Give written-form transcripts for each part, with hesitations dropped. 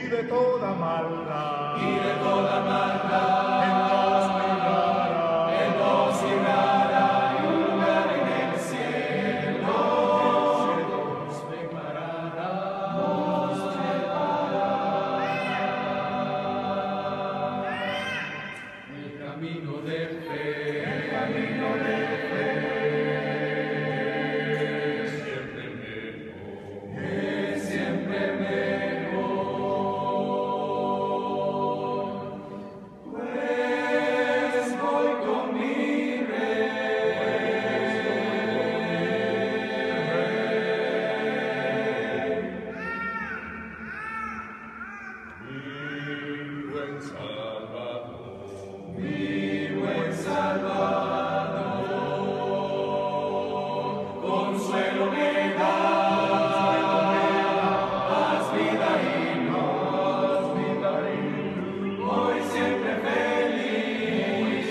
de toda maldad, y de toda maldad, Él nos librará, Él nos librará y un lugar en el cielo nos preparará, el camino de fe, el camino de fe, siempre mejor, es siempre mejor, pues voy con mi mi buen Salvador, consuelo me das vida y más vida y hoy siempre feliz,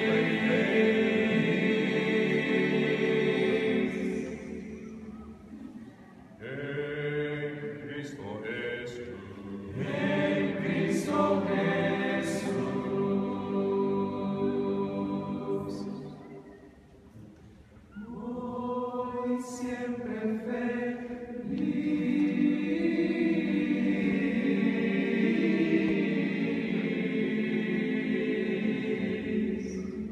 en Cristo Jesús. en Cristo Jesús. Hoy siempre feliz.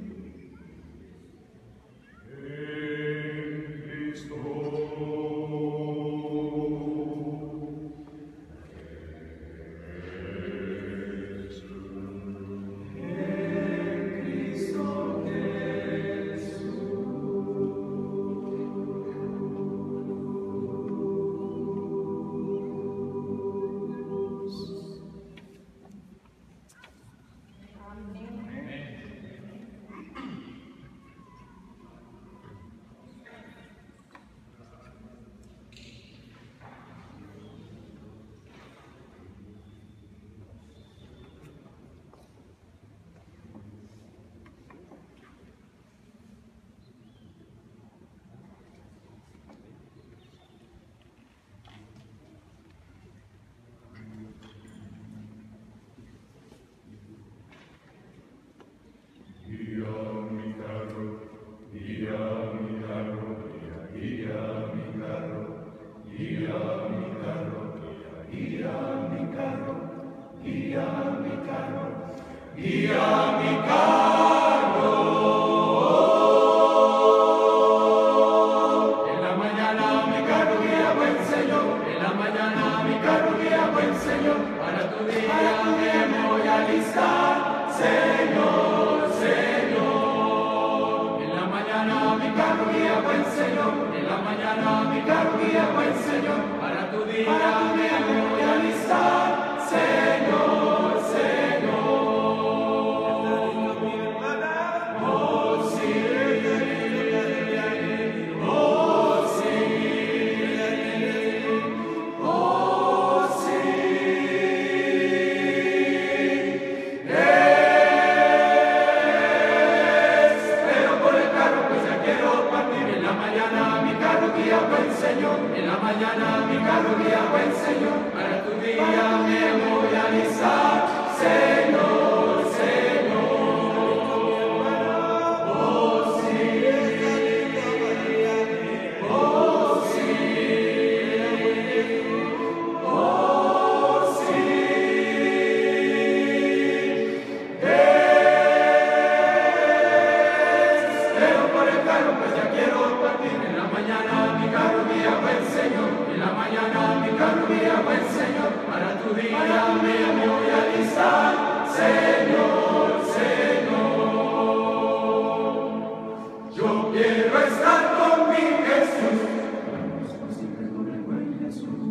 En Cristo En Cristo Jesús. guía mi carro, guía mi carro, guía mi carro, guía mi carro, guía mi carro, guía mi carro, guía mi carro. En la mañana mi carro guía buen Señor, en la mañana mi carro guía buen Señor, para tu día me voy a alistar, Señor, Señor. En la mañana mi carro guía buen Señor, en la mañana mi carro guía buen Señor, para tu día me voy a alistar, Señor, Señor. Oh sí, oh sí, oh sí. Espero por el carro, pues ya quiero partir. En la mañana mi carro guía buen Señor, en la mañana mi carro guía buen Señor, para tu día me voy a alistar, Señor, Señor. Oh sí, oh sí, oh sí. Espero por el carro, pues ya quiero partir. En la mañana mi carro guía buen Señor, en la mañana mi carro guía buen Señor, para tu día me voy a alistar, Señor, Señor. Yo quiero estar con mi Jesús, vamos por siempre con el buen Jesús.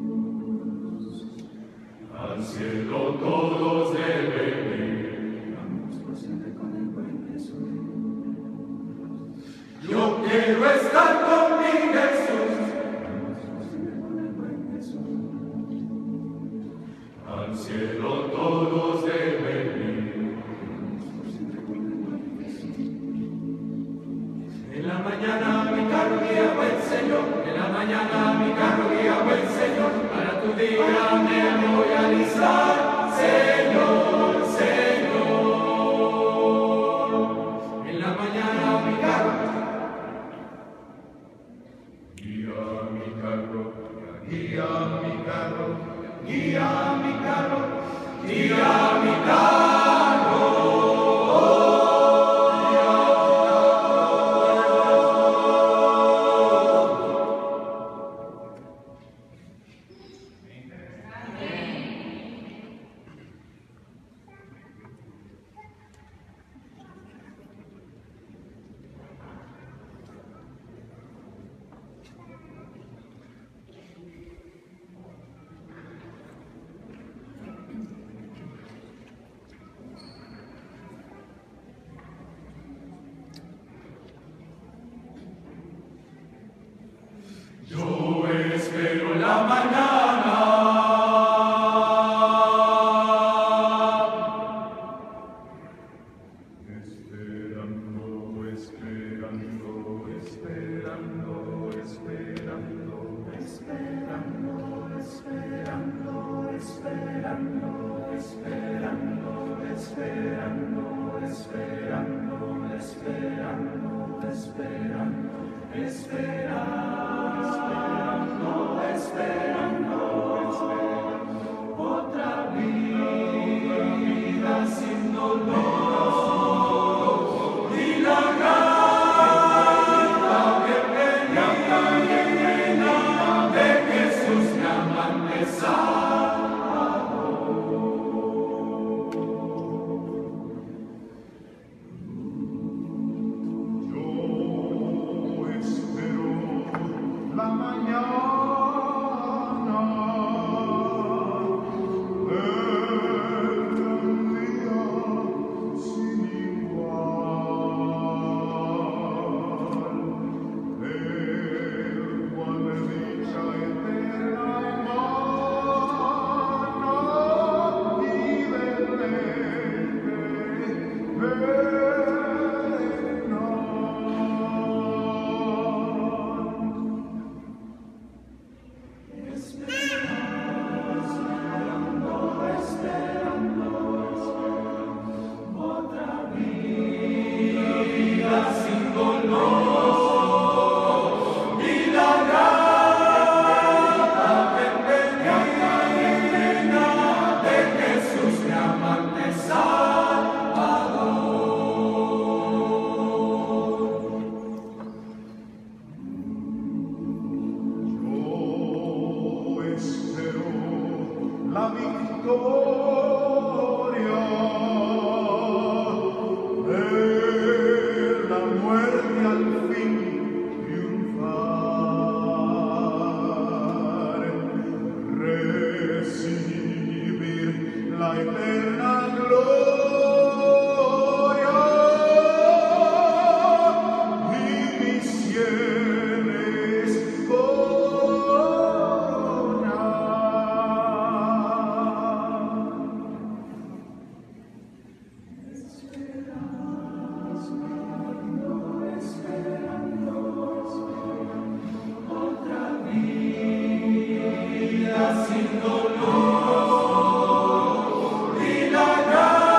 Al cielo todos deben ir. Vamos por siempre con el buen Jesús. Yo quiero estar con mi Jesús, vamos por siempre con el buen Jesús. Al cielo todos deben ir. Vamos por siempre con el buen Jesús. En la mañana mi carro guía buen Señor, en la mañana mi carro guía buen Señor, para tu día me voy a alistar. alistar, Señor, Señor. En la mañana mi carro, Guía mi carro, guía mi carro, guía mi carro, guía mi carro. yo espero la mañana. Esperando, esperando, esperando, esperando, esperando, esperando, esperando, esperando, esperando, esperando, esperando, esperando, esperando, esperando, esperando, otra vida sin dolor y la grata bienvenida de Jesús me aman de Yo espero la mañana, el día sin igual, el cual de dicha eterna emana y sin dolor y la grata bienvenida de Jesús me aman de yo espero la victoria de la muerte al fin triunfar, recibir la eterna gloria y mis sienes coronar. vida sin dolor y la grata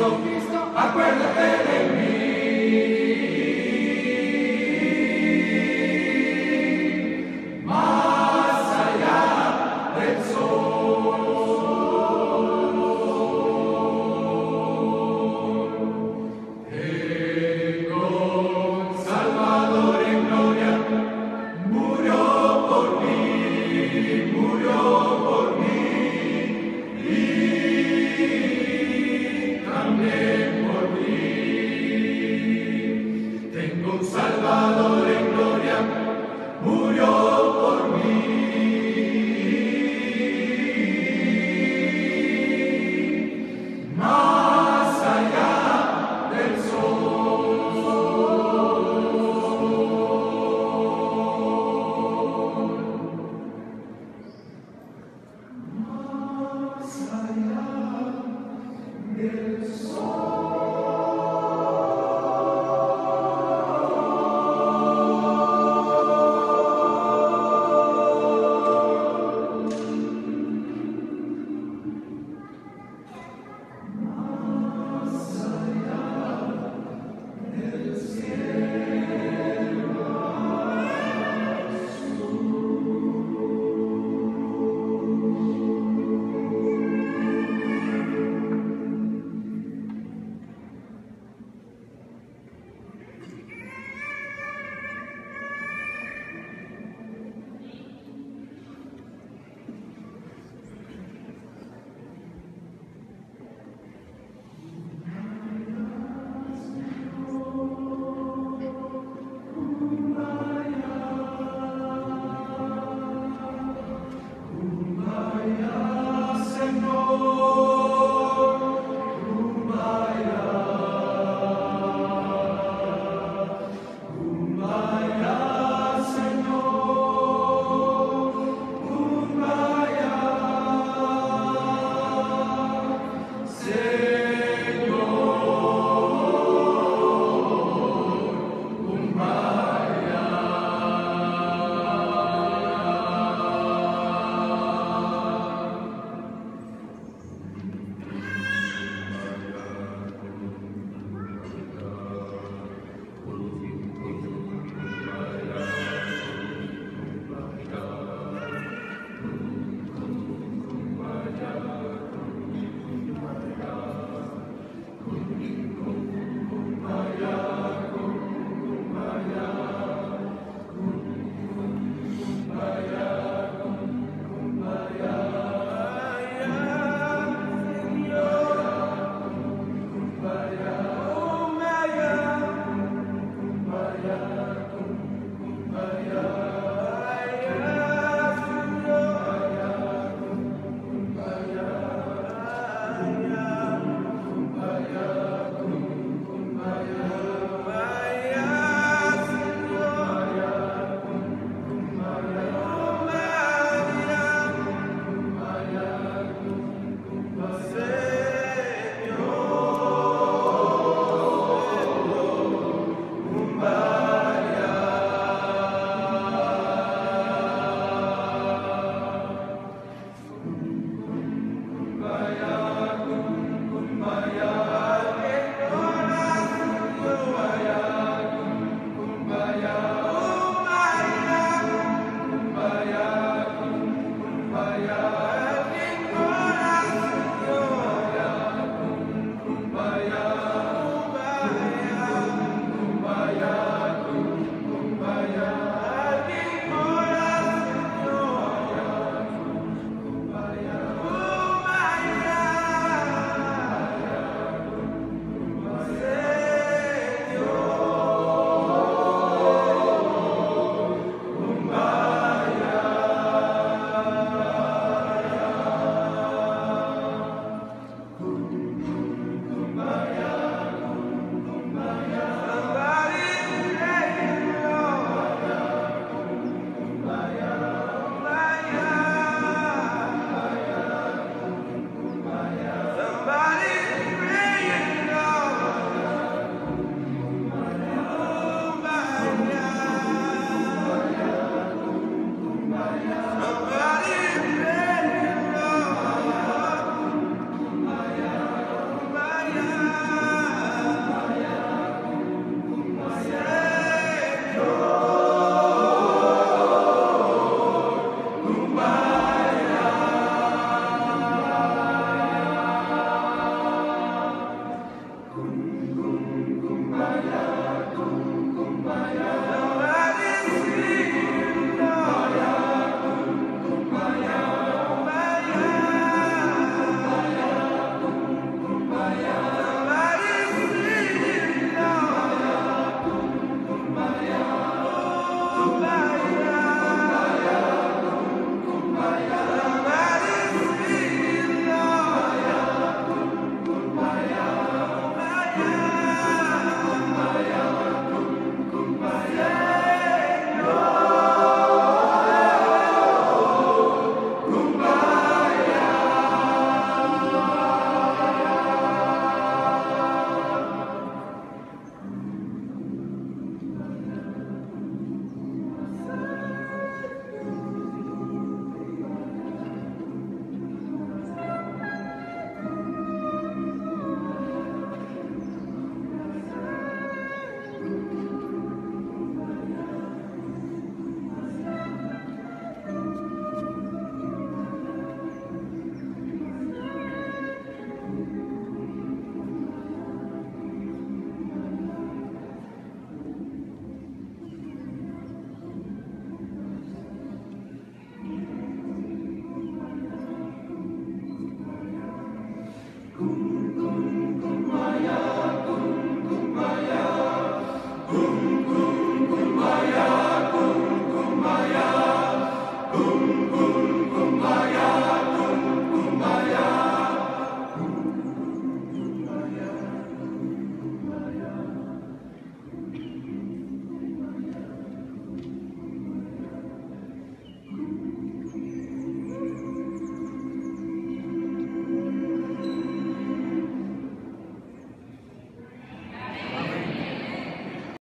Acuérdate